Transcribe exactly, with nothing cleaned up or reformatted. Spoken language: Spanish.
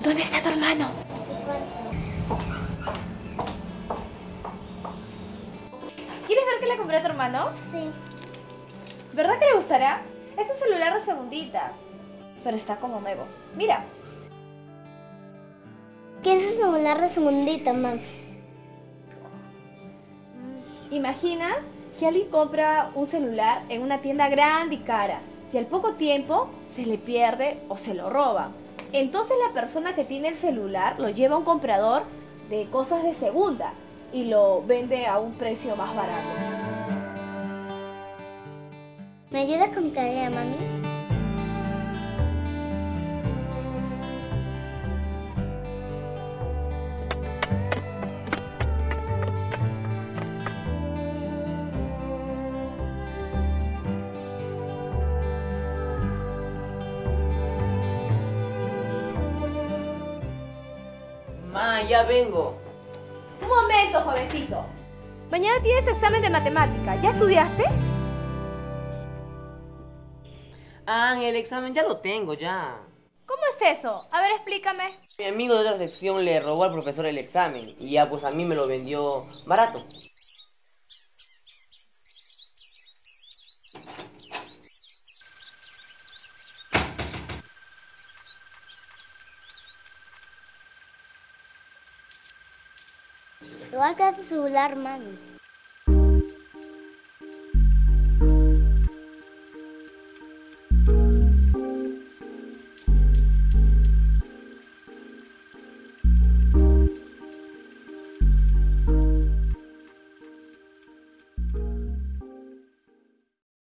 ¿Dónde está tu hermano? ¿Quieres ver qué le compré a tu hermano? Sí. ¿Verdad que le gustará? Es un celular de segundita, pero está como nuevo. Mira. ¿Qué es un celular de segundita, mami? Imagina que alguien compra un celular en una tienda grande y cara y al poco tiempo se le pierde o se lo roban. Entonces la persona que tiene el celular lo lleva a un comprador de cosas de segunda y lo vende a un precio más barato. ¿Me ayudas con mi tarea, mami? Ma, ya vengo. Un momento, jovencito. Mañana tienes examen de matemática. ¿Ya estudiaste? Ah, el examen ya lo tengo, ya. ¿Cómo es eso? A ver, explícame. Mi amigo de otra sección le robó al profesor el examen y ya pues a mí me lo vendió barato. Igual que tu celular, mami.